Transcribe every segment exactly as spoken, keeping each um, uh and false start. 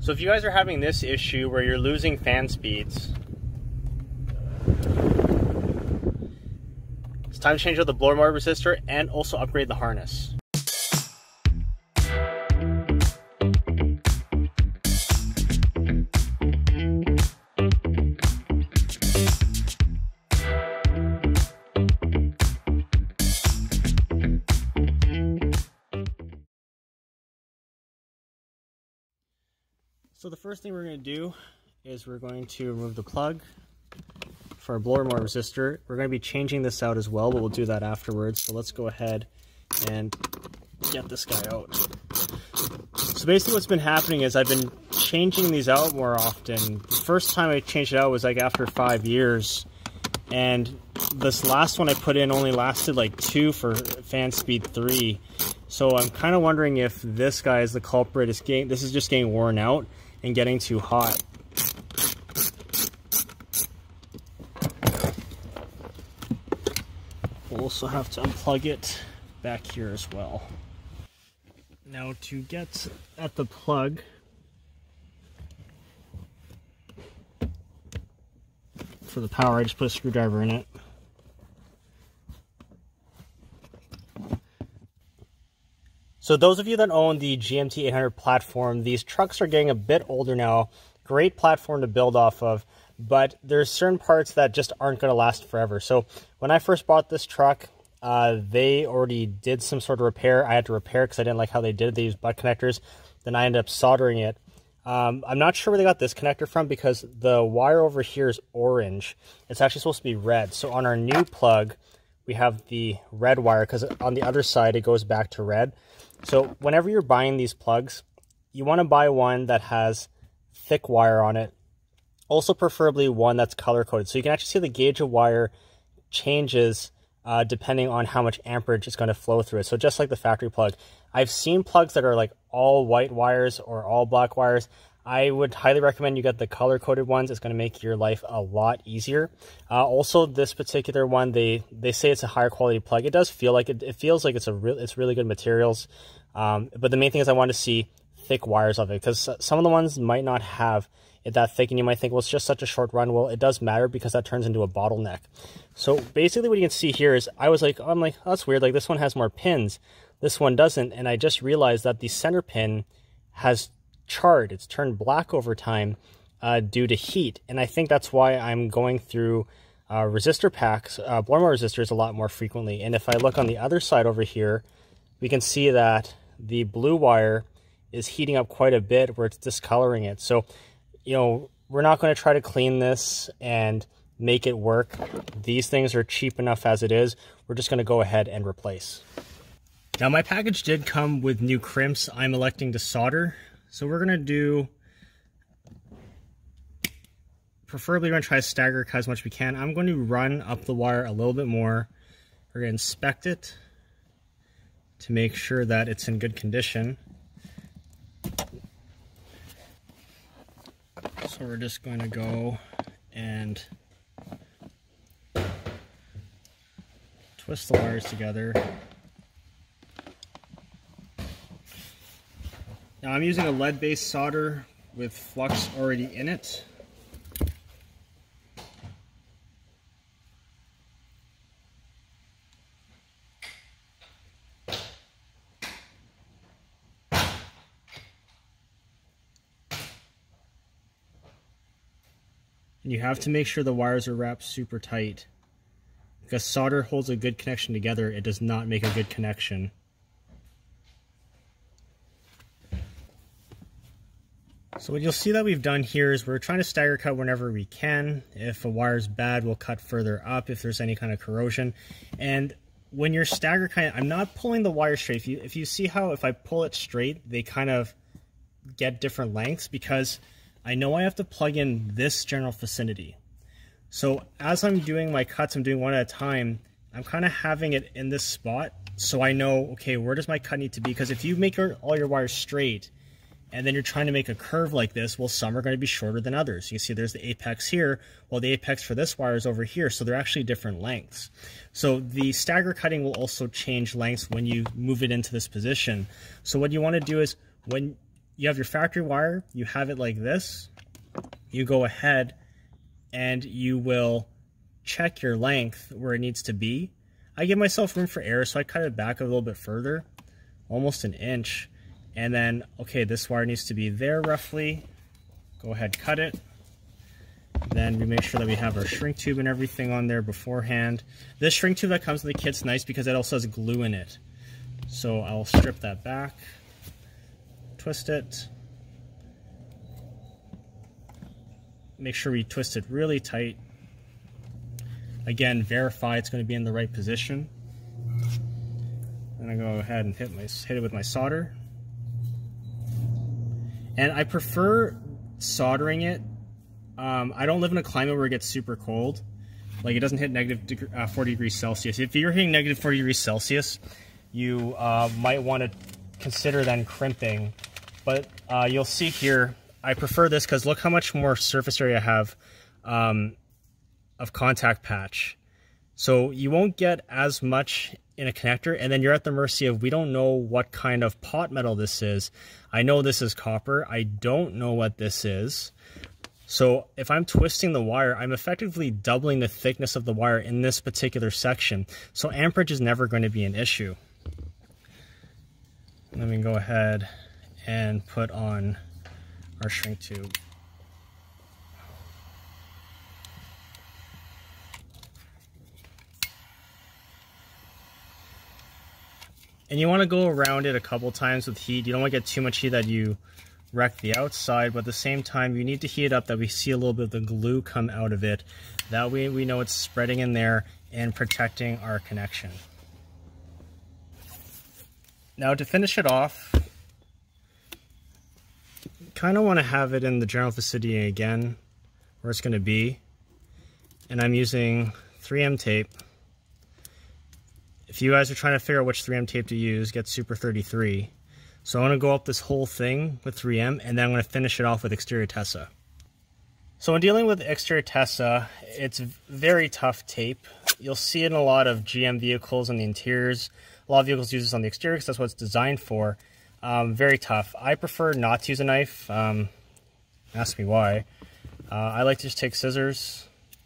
So if you guys are having this issue where you're losing fan speeds, it's time to change out the blower motor resistor and also upgrade the harness. So the first thing we're going to do is we're going to remove the plug for our blower motor resistor. We're going to be changing this out as well, but we'll do that afterwards. So let's go ahead and get this guy out. So basically what's been happening is I've been changing these out more often. The first time I changed it out was like after five years. And this last one I put in only lasted like two for fan speed three. So I'm kind of wondering if this guy is the culprit. It's getting, this is just getting worn out and getting too hot. We'll also have to unplug it back here as well. Now to get at the plug, for the power, I just put a screwdriver in it. So those of you that own the G M T eight hundred platform, these trucks are getting a bit older now. Great platform to build off of, but there's certain parts that just aren't going to last forever. So when I first bought this truck, uh, they already did some sort of repair. I had to repair because I didn't like how they did it. They used butt connectors. Then I ended up soldering it. Um, I'm not sure where they got this connector from because the wire over here is orange. It's actually supposed to be red. So on our new plug, we have the red wire because on the other side, it goes back to red. So whenever you're buying these plugs, you want to buy one that has thick wire on it. Also preferably one that's color coded. So you can actually see the gauge of wire changes uh, depending on how much amperage is going to flow through it. So just like the factory plug. I've seen plugs that are like all white wires or all black wires. I would highly recommend you get the color coded ones. It's going to make your life a lot easier. Uh, also, this particular one, they they say it's a higher quality plug. It does feel like it. It feels like it's a real, it's really good materials. Um, but the main thing is I want to see thick wires of it because some of the ones might not have it that thick, and you might think, well, it's just such a short run. Well, it does matter because that turns into a bottleneck. So basically, what you can see here is I was like, oh, I'm like, oh, that's weird. Like this one has more pins, this one doesn't, and I just realized that the center pin has charred. It's turned black over time uh, due to heat, and I think that's why I'm going through uh, resistor packs, uh, blower motor resistors a lot more frequently. And if I look on the other side over here, we can see that the blue wire is heating up quite a bit where it's discoloring it. So, you know, we're not going to try to clean this and make it work. These things are cheap enough as it is. We're just going to go ahead and replace. Now, my package did come with new crimps. I'm electing to solder. So we're going to do, preferably we're going to try to stagger cut as much as we can. I'm going to run up the wire a little bit more. We're going to inspect it to make sure that it's in good condition. So we're just going to go and twist the wires together. Now I'm using a lead-based solder with flux already in it. And you have to make sure the wires are wrapped super tight, because solder holds a good connection together. It does not make a good connection. So what you'll see that we've done here is we're trying to stagger cut whenever we can. If a wire's bad, we'll cut further up if there's any kind of corrosion. And when you're stagger cutting, I'm not pulling the wire straight. If you, if you see how if I pull it straight, they kind of get different lengths because I know I have to plug in this general vicinity. So as I'm doing my cuts, I'm doing one at a time. I'm kind of having it in this spot so I know, okay, where does my cut need to be? Because if you make your, all your wires straight, and then you're trying to make a curve like this, well, some are going to be shorter than others. You can see there's the apex here. Well, the apex for this wire is over here, so they're actually different lengths. So the stagger cutting will also change lengths when you move it into this position. So what you want to do is when you have your factory wire, you have it like this, you go ahead and you will check your length where it needs to be. I give myself room for error, so I cut it back a little bit further, almost an inch. And then, okay, this wire needs to be there roughly. Go ahead, cut it. Then we make sure that we have our shrink tube and everything on there beforehand. This shrink tube that comes in the kit's nice because it also has glue in it. So I'll strip that back, twist it. Make sure we twist it really tight. Again, verify it's going to be in the right position. Then I go ahead and hit, my, hit it with my solder. And I prefer soldering it. Um, I don't live in a climate where it gets super cold. Like it doesn't hit negative uh, forty degrees Celsius. If you're hitting negative forty degrees Celsius, you uh, might want to consider then crimping. But uh, you'll see here, I prefer this because look how much more surface area I have um, of contact patch. So you won't get as much in a connector, and then you're at the mercy of, we don't know what kind of pot metal this is. I know this is copper. I don't know what this is. So if I'm twisting the wire, I'm effectively doubling the thickness of the wire in this particular section. So amperage is never going to be an issue. Let me go ahead and put on our shrink tube. And you want to go around it a couple times with heat. You don't want to get too much heat that you wreck the outside, but at the same time you need to heat it up that we see a little bit of the glue come out of it. That way we know it's spreading in there and protecting our connection. Now to finish it off, kind of want to have it in the general vicinity again where it's going to be, and I'm using three M tape. If you guys are trying to figure out which three M tape to use, get Super thirty-three. So I'm going to go up this whole thing with three M, and then I'm going to finish it off with exterior Tesa. So when dealing with exterior Tesa, it's very tough tape. You'll see it in a lot of G M vehicles on the interiors. A lot of vehicles use this on the exterior because that's what it's designed for. Um, very tough. I prefer not to use a knife. Um, ask me why. Uh, I like to just take scissors,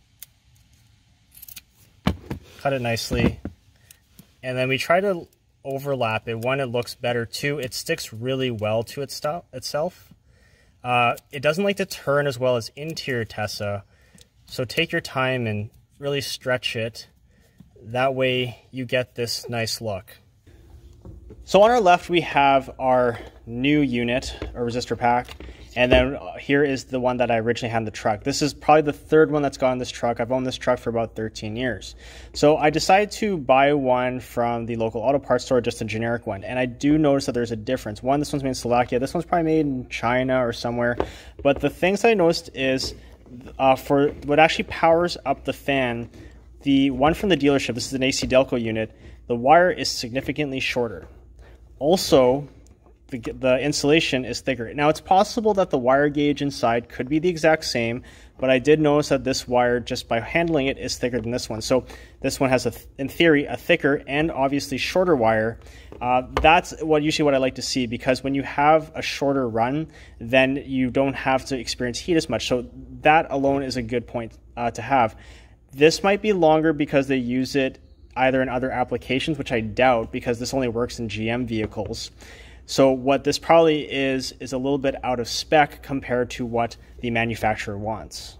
cut it nicely, and then we try to overlap it. One, it looks better. Two, it sticks really well to its itself. Uh, it doesn't like to turn as well as interior Tesa, so take your time and really stretch it. That way you get this nice look. So on our left we have our new unit, or resistor pack, and then here is the one that I originally had in the truck. This is probably the third one that's gone in this truck. I've owned this truck for about thirteen years. So I decided to buy one from the local auto parts store, just a generic one. And I do notice that there's a difference. One, this one's made in Slovakia. This one's probably made in China or somewhere. But the things I noticed is uh, for what actually powers up the fan, the one from the dealership, this is an A C Delco unit, the wire is significantly shorter. Also, the, the insulation is thicker. Now, it's possible that the wire gauge inside could be the exact same, but I did notice that this wire, just by handling it, is thicker than this one. So this one has, a th in theory, a thicker and obviously shorter wire. Uh, that's what usually what I like to see, because when you have a shorter run, then you don't have to experience heat as much. So that alone is a good point uh, to have. This might be longer because they use it either in other applications, which I doubt, because this only works in G M vehicles. So what this probably is, is a little bit out of spec compared to what the manufacturer wants.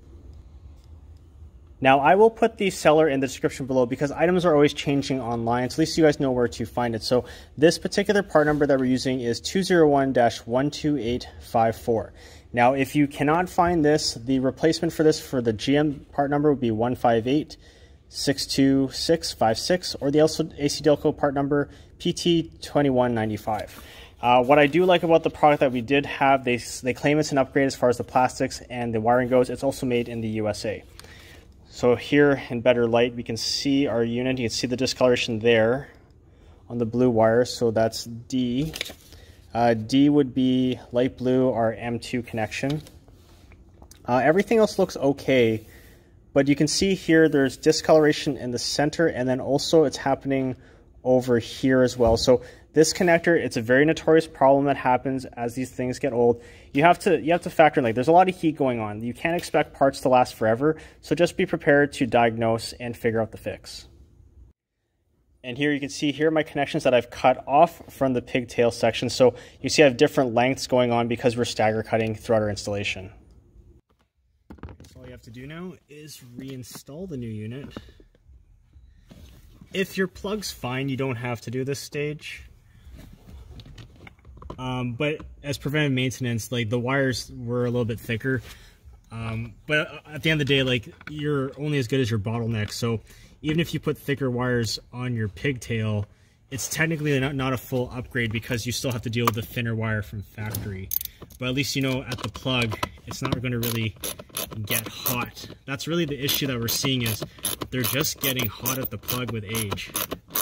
Now, I will put the seller in the description below because items are always changing online, so at least you guys know where to find it. So this particular part number that we're using is two zero one dash one two eight five four. Now, if you cannot find this, the replacement for this for the G M part number would be one five eight six two six five six, or the A C Delco part number P T twenty-one ninety-five. Uh, what I do like about the product that we did have, they, they claim it's an upgrade as far as the plastics and the wiring goes. It's also made in the U S A. So here in better light, we can see our unit. You can see the discoloration there on the blue wire. So that's D. Uh, D would be light blue, our M two connection. Uh, everything else looks okay, but you can see here there's discoloration in the center, and then also it's happening over here as well. So this connector, it's a very notorious problem that happens as these things get old. You have to you have to factor in, like, there's a lot of heat going on. You can't expect parts to last forever, so just be prepared to diagnose and figure out the fix. And here you can see here are my connections that I've cut off from the pigtail section. So you see I have different lengths going on because we're stagger cutting throughout our installation. So all you have to do now is reinstall the new unit. If your plug's fine, you don't have to do this stage. Um, but as preventive maintenance, like, the wires were a little bit thicker. Um, but at the end of the day, like, you're only as good as your bottleneck. So even if you put thicker wires on your pigtail, it's technically not, not a full upgrade because you still have to deal with the thinner wire from factory. But at least you know at the plug, it's not going to really get hot. That's really the issue that we're seeing, is they're just getting hot at the plug with age.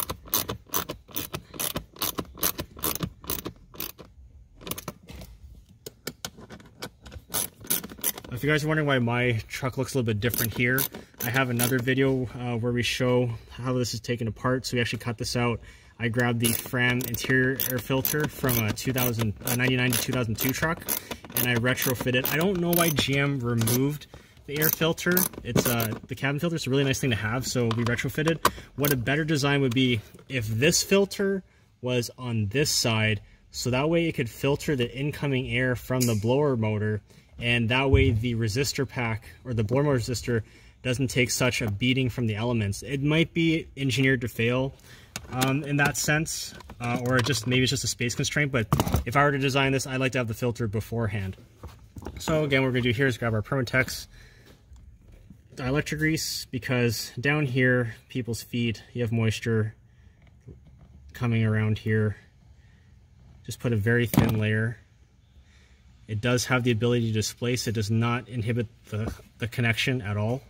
If you guys are wondering why my truck looks a little bit different here, I have another video uh, where we show how this is taken apart. So we actually cut this out. I grabbed the Fram interior air filter from a two thousand, uh, ninety-nine to two thousand two truck, and I retrofitted. I don't know why G M removed the air filter. It's uh, the cabin filter. It's a really nice thing to have, so we retrofitted. What a better design would be if this filter was on this side, so that way it could filter the incoming air from the blower motor, and that way the resistor pack, or the blower motor resistor, doesn't take such a beating from the elements. It might be engineered to fail um, in that sense, uh, or just maybe it's just a space constraint, but if I were to design this, I'd like to have the filter beforehand. So again, what we're gonna do here is grab our Permatex dielectric grease, because down here, people's feet, you have moisture coming around here. Just put a very thin layer. It does have the ability to displace. It does not inhibit the, the connection at all.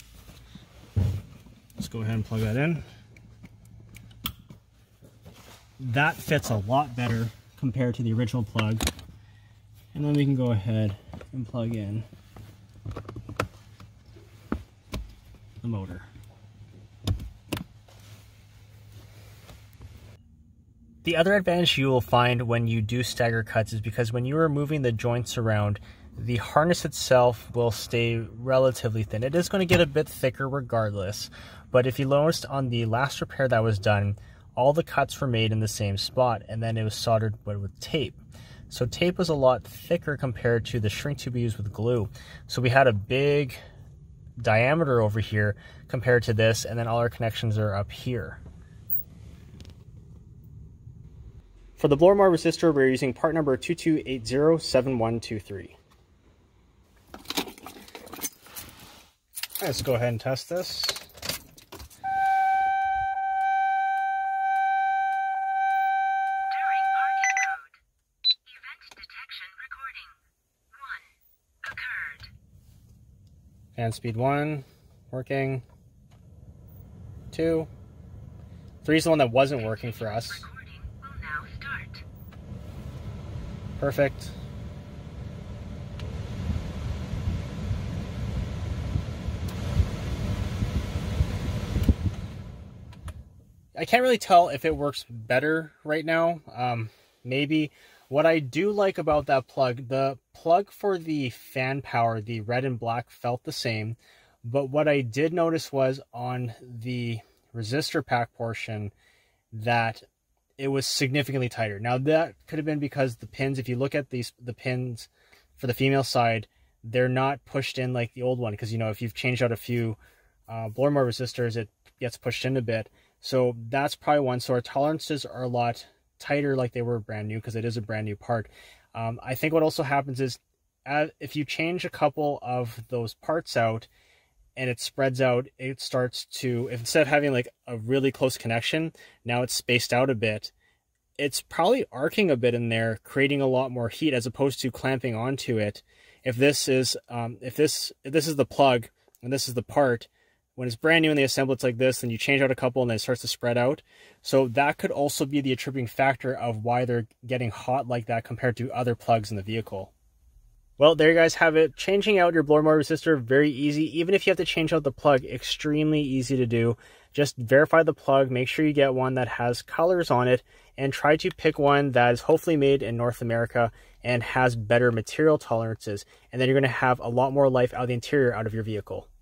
Let's go ahead and plug that in. That fits a lot better compared to the original plug. And then we can go ahead and plug in the motor. The other advantage you will find when you do stagger cuts is because when you are moving the joints around, the harness itself will stay relatively thin. It is going to get a bit thicker regardless, but if you noticed on the last repair that was done, all the cuts were made in the same spot, and then it was soldered with tape. So tape was a lot thicker compared to the shrink tube we used with glue. So we had a big diameter over here compared to this, and then all our connections are up here. For the blower motor resistor, we're using part number two two eight zero seven one two three. Let's go ahead and test this. During parking mode, event detection recording one occurred. And speed one, working. Two. Three is the one that wasn't working for us. Recording will now start. Perfect. I can't really tell if it works better right now. Um, maybe. What I do like about that plug, the plug for the fan power, the red and black, felt the same. But what I did notice was on the resistor pack portion that it was significantly tighter. Now that could have been because the pins, if you look at these, the pins for the female side, they're not pushed in like the old one. Because, you know, if you've changed out a few uh, blower motor resistors, it gets pushed in a bit. So that's probably one. So our tolerances are a lot tighter like they were brand new, because it is a brand new part. Um, I think what also happens is uh, if you change a couple of those parts out and it spreads out, it starts to, if instead of having like a really close connection, now it's spaced out a bit. It's probably arcing a bit in there, creating a lot more heat as opposed to clamping onto it. If this is, um, if this, if this is the plug and this is the part, when it's brand new and they assemble it like this, then you change out a couple and then it starts to spread out. So that could also be the attributing factor of why they're getting hot like that compared to other plugs in the vehicle. Well, there you guys have it. Changing out your blower motor resistor, very easy. Even if you have to change out the plug, extremely easy to do. Just verify the plug, make sure you get one that has colors on it, and try to pick one that is hopefully made in North America and has better material tolerances. And then you're going to have a lot more life out of the interior out of your vehicle.